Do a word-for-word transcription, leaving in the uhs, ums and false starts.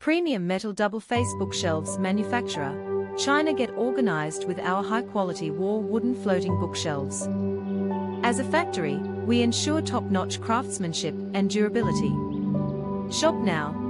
Premium Metal Double Face Bookshelves manufacturer, China. Get organized with our high-quality wall wooden floating bookshelves. As a factory, we ensure top-notch craftsmanship and durability. Shop now.